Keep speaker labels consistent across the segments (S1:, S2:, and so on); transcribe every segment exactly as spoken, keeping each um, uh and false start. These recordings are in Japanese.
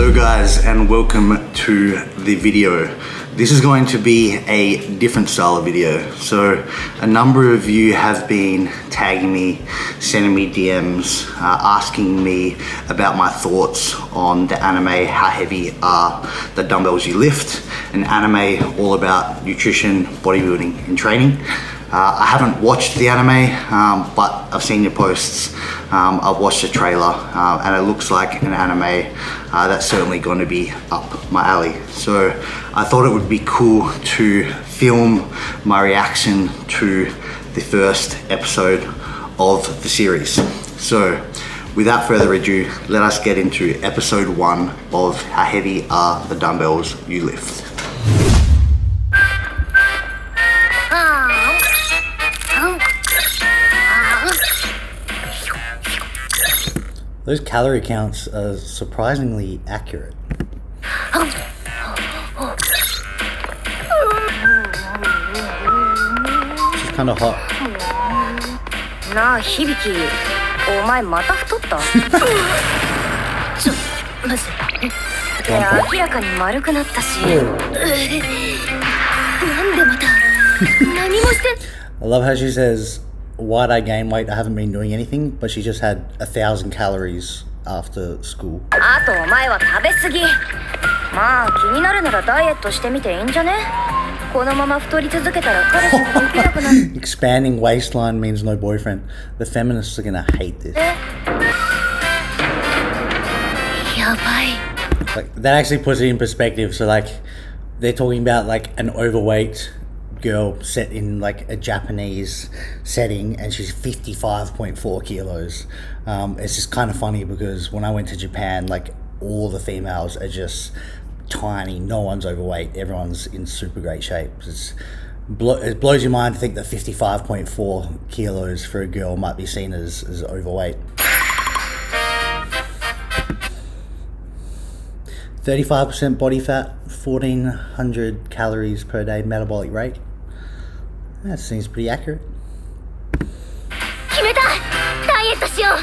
S1: Hello guys, and welcome to the video. This is going to be a different style of video. So a number of you have been tagging me, sending me D Ms, uh, asking me about my thoughts on the anime How Heavy Are the Dumbbells You Lift, an anime all about nutrition, bodybuilding and training. Uh, I haven't watched the anime, um, but I've seen your posts. Um, I've watched the trailer, uh, and it looks like an anime uh, that's certainly going to be up my alley. So I thought it would be cool to film my reaction to the first episode of the series. So without further ado, let us get into episode one of How Heavy Are the Dumbbells You Lift.
S2: Those calorie counts are surprisingly accurate. She's kind of hot.
S3: Nah, Hibiki, お前また太った？ちょ、マジで。いや、明らかに丸くなったし。なんでまた何もして。
S2: I love how she says, why'd I gain weight? I haven't been doing anything, but she just had a thousand calories after school.
S3: あとお前は食べ過ぎ。まあ気になるならダイエットしてみていいんじゃね？このまま太り続けたら彼氏ができなくなる。
S2: Expanding waistline means no boyfriend. The feminists are gonna hate this.
S3: やばい。
S2: Like, that actually puts it in perspective. So like, they're talking about like an overweight girl set in like a Japanese setting, and she's fifty-five point four kilos. Um, it's just kind of funny because when I went to Japan, like all the females are just tiny. No one's overweight. Everyone's in super great shape. It's, it blows your mind to think that fifty-five point four kilos for a girl might be seen as, as overweight. thirty-five percent body fat, fourteen hundred calories per day metabolic rate. That seems pretty accurate.
S3: 決めた！ダイエットしよう！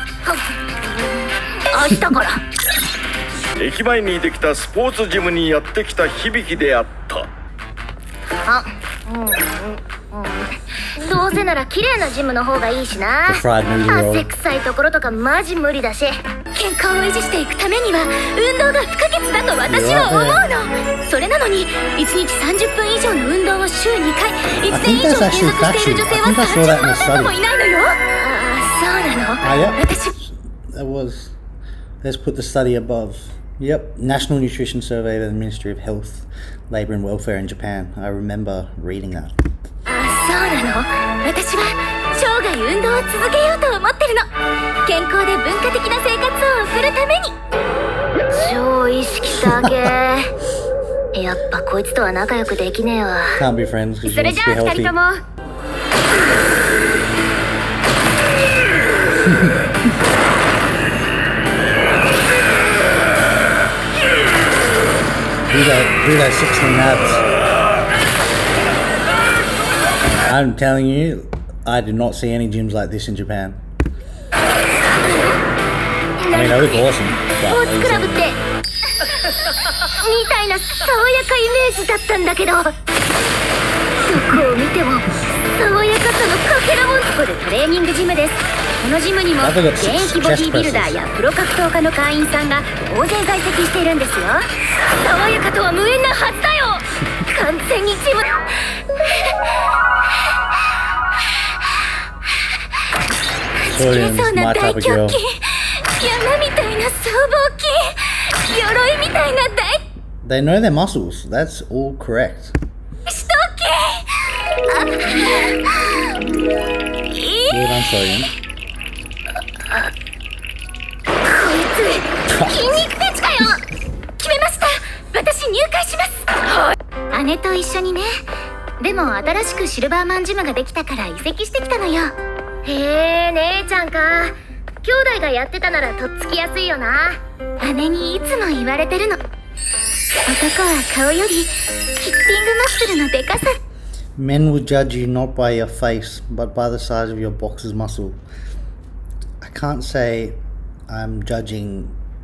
S3: 明日から。
S4: 駅前にできたスポーツジムにやってきた響であった。
S3: あ、うんうんうん。どうせなら綺麗なジムの方がいいしな。汗臭いところとかマジ無理だし。健康を維持していくためには運動が不可欠だと私は思うの。それなのにいちにちさんじゅっぷん以上の運動を週にかい、いちねん以上継続している女性はさんじゅっパーセントもいないのよ。ああ、そうなの。私
S2: That was. Let's put the study above. Yep, National Nutrition Survey of the Ministry of Health, Labour and Welfare in Japan. I remember reading that.
S3: あ、そうなの。私は生涯運動を続けようと思ってるの。健康で文化的な生活を送るために。超意識高え。やっぱこいつとは仲良くできねえわ。
S2: Can't be friends because you
S3: それ
S2: want
S3: じ
S2: to
S3: ゃ
S2: be
S3: あ二
S2: healthy.
S3: 人とも。
S2: Do that, do that sixteen abs. I'm telling you, I did not see any gyms like this in Japan. I mean, they look awesome.
S3: スポーツクラブってみたいな爽やかイメージだったんだけど、どこを見ても爽やかさのかけらもん。ここでトレーニングジムです。このジムにも現役ボディビルダーやプロ格闘家の会員さんが大勢在籍しているんですよ。爽やかとは無縁なはずだよ。完全にジム。つけそうな大胸筋、山みたいな僧帽筋、鎧みたいな大。
S2: They know their muscles. That's all correct.
S3: しとけ。あ、いい。
S2: Well done, Soyeon.
S3: こいつ筋肉フェチかよ。決めました。私入会します。姉と一緒にね。でも新しくシルバーマンジムができたから移籍してきたのよ。へえ、姉ちゃんか。兄弟がやってたならとっつきやすいよな。姉にいつも言われてるの。男は顔よりキッティングマッスルのでかさ。
S2: Men will judge you not by your face, but by the size of your boxer's muscle. I can't say I'm judging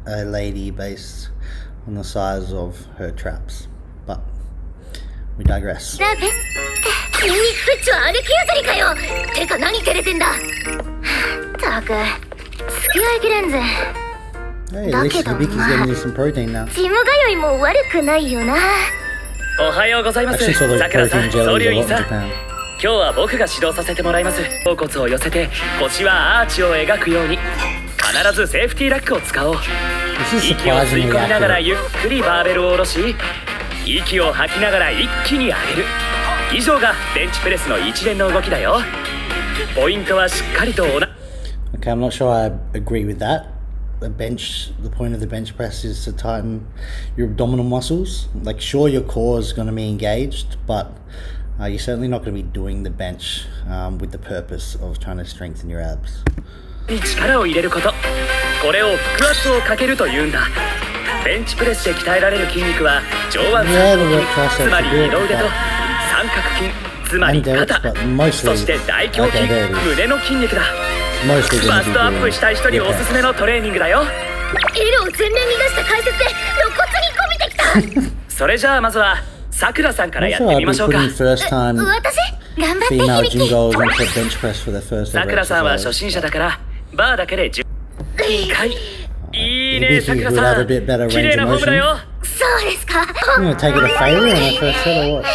S2: a lady based on the size of her traps, but we digress.
S3: だべ筋肉プッチは姉貴譲りかよ。てか何照れてんだ。たく付き合いきれんぜ。
S2: Hey, at least Hibiki's getting you some protein now.
S3: ジム通いも悪くないよな。
S5: おはようございます。
S2: Actually saw those
S5: さくらさ
S2: protein
S5: ん、総
S2: jellies
S5: 流
S2: a
S5: 員
S2: lot
S5: さ
S2: in
S5: ん。
S2: Japan.
S5: 今日は僕が指導させてもらいます。頭骨を寄せて腰はアーチを描くように必ずセーフティーラックを使おう。
S2: This is
S5: 息を吸い
S2: surprisingly
S5: 込みながら
S2: accurate.
S5: ゆっくりバーベルを下ろし息を吐きながら一気に上げる。以上がベンチプレスの一連の動きだよ。ポイントはしっかりとおな
S2: Okay, I'm not sure I agree with that. The bench, the point of the bench press is to tighten your abdominal muscles. Like, sure, your core is going to be engaged, but uh, you're certainly not going to be doing the bench um, with the purpose of trying to strengthen your abs.
S5: に力を入れること、これを腹圧をかけるというんだ。ベンチプレスで鍛えられる筋肉は上腕三頭筋、つまり二の腕と三角筋、つまり肩、そして大胸筋、胸の筋肉だ。バストアップしたい人におすすめのトレーニングだよ。
S3: L を前面に出した解説で露骨にこびてきた。
S5: それじゃあまずはさくらさんからやって
S2: Also,
S5: み
S2: I've
S5: ま
S2: been
S5: しょうか。
S2: putting first time
S3: 私頑張って
S2: female
S3: 響
S2: gym
S3: き。
S2: goals into a bench press for their first
S5: さ
S2: ever
S5: くらさんは初
S2: exercise.
S5: 心者だからバーだけでじゅっかい。いいね、
S2: Hibiki
S5: さく
S2: would
S5: ら
S2: have
S5: さ
S2: a
S5: ん。
S2: bit better
S5: 綺麗
S2: range
S5: な
S2: of
S5: フォームだ
S2: motion.
S5: よ。
S3: そうですか。
S2: I'm going to take it a failure on the first set or what?
S3: もう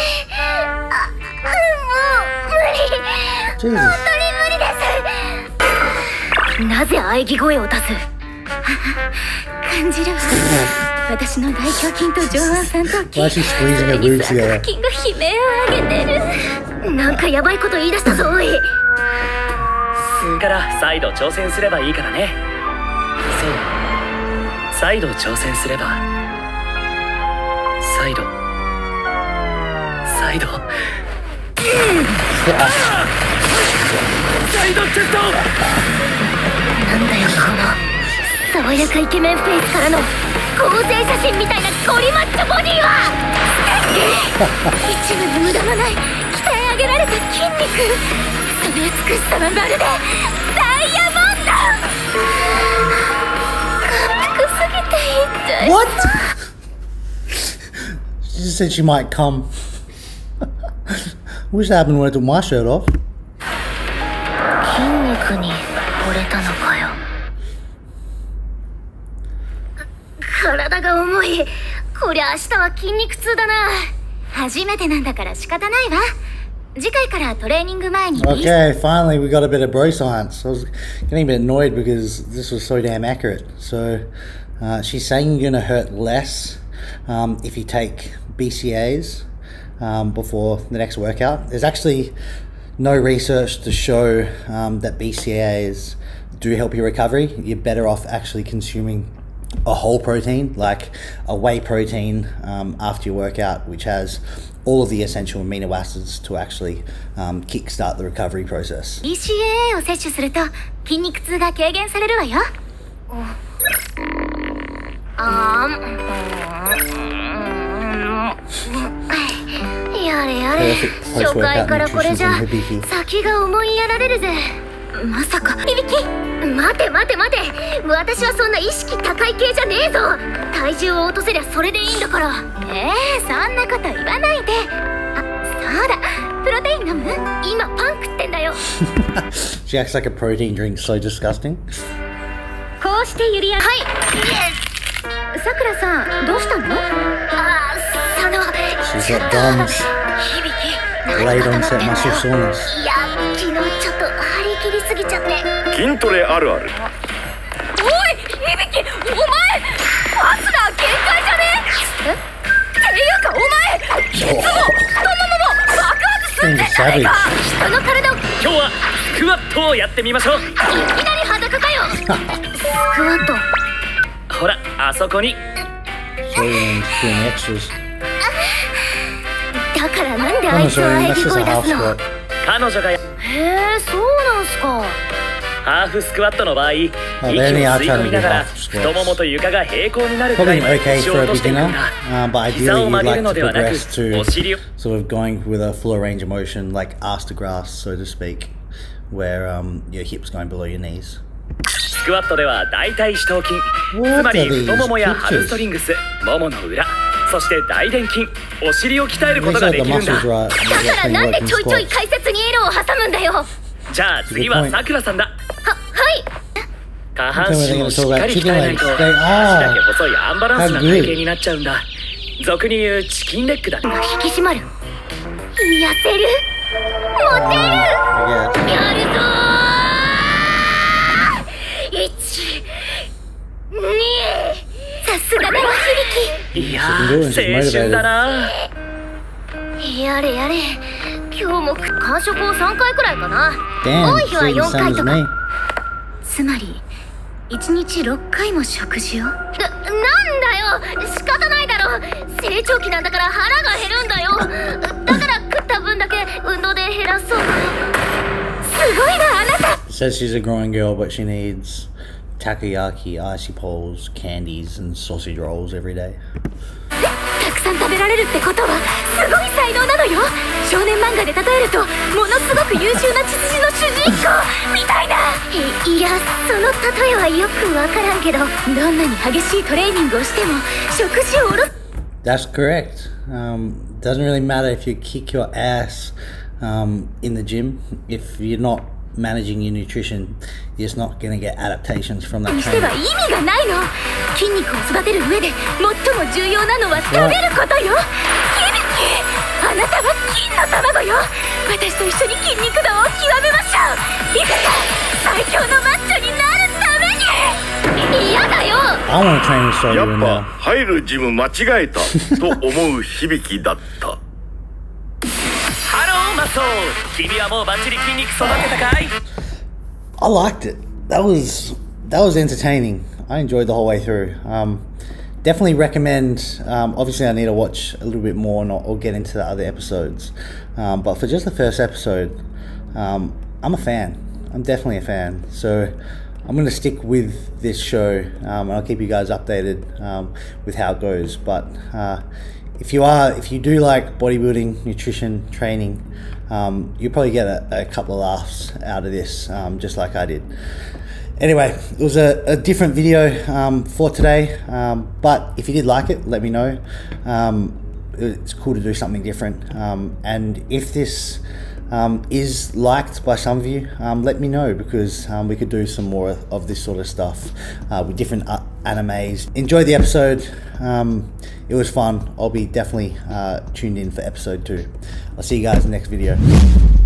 S3: 無理。
S2: Jesus.
S3: 無理です。なぜ喘ぎ声を出す。感じるわ。私の大胸筋と上腕三頭筋、
S2: Why is she squeezing her
S3: それに
S2: boobs
S3: 三
S2: together?
S3: 角筋が悲鳴を上げてる。なんかヤバいこと言い出したぞおい。
S5: から再度挑戦すればいいからね。そう、再度挑戦すれば再度再度サイドチェスト。
S3: なんだよこの爽やかイケメンフェイスからの構成写真みたいなゴリマッチョボディは一部無駄のない鍛え上げられた筋肉、その美しさはまるでダイヤモンド。かっこすぎて痛い。
S2: What? She just said she might come. Wish that happened when I took my shirt off.
S3: 筋肉に惚れたのかよ。体が重い。こりゃ明日は筋肉痛だな。初めてなんだから仕方ないわ。次回からトレーニング前に。
S2: Okay, finally we got a bit of bro science. I was getting a bit annoyed because this was so damn accurate. So uh, she's saying you're going to hurt less um, if you take B C As um, before the next workout. There's actually no research to show um, that B C As do help your recovery. You're better off actually consuming a whole protein, like a whey protein um, after your workout, which has all of the essential amino acids to actually um, kickstart the recovery process.
S3: B C A A を摂取すると筋肉痛が軽減されるわよ。あーやれやれ、初回からこれじゃ先が思いやられるぜ。まさかいびき、待て待て待て、私はそんな意識高い系じゃねえぞ。体重を落とせりゃそれでいいんだから。えー、そんなこと言わないで。あ、そうだ、プロテイン飲む？今パン食ってんだよ。
S2: She acts like a protein drink, so disgusting.
S3: こうしてゆりや、はい。さくらさん、どうしたの？あ、その
S2: She's got DOMS,
S3: 響き
S2: late onset muscle soreness.
S3: いや、昨日ちょっと張り切りすぎちゃって。
S4: 筋トレあるある。
S3: おい、響き、お前ファスナー限界じゃねえ？え？っていうかお前、ケツも太ももも爆発すんじゃないか。人の体を。
S5: 今日はスクワットをやってみましょう。
S3: いきなり裸かよ。スクワット。
S5: ほら、あそこに。
S2: So um, she's doing extras.
S3: だからなんであいつは
S2: That's
S3: 喘ぎ
S2: just
S3: 声
S2: a
S3: 出
S2: half
S3: すの？
S2: squat.
S5: 彼女がや
S3: へえ、そうなんすか。
S5: ハーフスクワットの場合、息を吸い
S2: they only are
S5: 込みながら
S2: trying to do half squats.
S5: 太ももと床が平行になるくら
S2: Probably
S5: いまで
S2: okay
S5: 腰
S2: for
S5: を
S2: a
S5: 落としていく
S2: beginner,
S5: んだ。
S2: uh, but
S5: 膝
S2: ideally
S5: を
S2: you'd
S5: 曲げ
S2: like
S5: る
S2: to
S5: のではなく、
S2: progress
S5: お
S2: to
S5: 尻を
S2: sort of going with a fuller range of motion, like ass to grass, so to speak, where um, your hips going below your knees.
S5: スクワットでは大腿四頭筋、つまり太ももやハムストリングス、ももの裏、そして大臀筋、お尻を鍛えることができるんだ。だ
S3: からなんでちょいちょい解説に L を挟むんだよ。
S5: じゃあ次はさくらさんだ。は、
S3: はい。
S5: 下半身をしっかり鍛えないと足だけ細いアンバランスな体型になっちゃうんだ。俗に言うチキンレッグだ。
S3: 引き締まる、癒せる、モテる、やるぞー。いち、に、さすがだわ響。
S5: いやー青春だな。
S3: やれやれ、今日も完食をさんかいくらいかな。多い日はよんかいとか。つまりいちにちろっかいも食事を。な、なんだよ、仕方ないだろ。成長期なんだから腹が減るんだよ。だから食った分だけ運動で減らそう。すごいなあなた。
S2: Says she's a growing girl, but she needs takoyaki, icy poles, candies, and sausage rolls every day.
S3: たくさん食べられるってことはすごい才能なのよ。少年漫画で例えるとものすごく優秀な血筋の主人公みたいな。い、いや、その例えはよくわからんけど、どんなに激しいトレーニングをしても食事をおろす。
S2: That's correct. Um, doesn't really matter if you kick your ass um, in the gym. If you're not managing your nutrition, you're just not going to get adaptations from that
S3: しては意味がないの。筋肉を育てる上で最も重要なのは食べることよ。響き、あなたは金の卵よ。私と一緒に筋肉道を極めましょう。いつか最強のマッチョになるために。嫌だよ。
S2: I want to train with
S4: や
S2: Soyu
S4: っ
S2: now.
S4: ぱ入るジム間違えたと思う響だった。
S5: ハローマソー、君はもうバッチリ筋肉育てたかい？
S2: I liked it. That was that was entertaining. I enjoyed the whole way through. Um, definitely recommend. Um, obviously, I need to watch a little bit more and, or get into the other episodes. Um, but for just the first episode, um, I'm a fan. I'm definitely a fan. So I'm going to stick with this show, um, and I'll keep you guys updated um, with how it goes. But uh, if you are, if you do like bodybuilding, nutrition, training, um, you'll probably get a, a couple of laughs out of this, um, just like I did. Anyway, it was a, a different video um, for today, um, but if you did like it, let me know. Um, it's cool to do something different, um, and if this um, is liked by some of you, um, let me know, because um, we could do some more of this sort of stuff uh, with different uh, animes. Enjoy the episode. Um, it was fun. I'll be definitely uh, tuned in for episode two. I'll see you guys in the next video.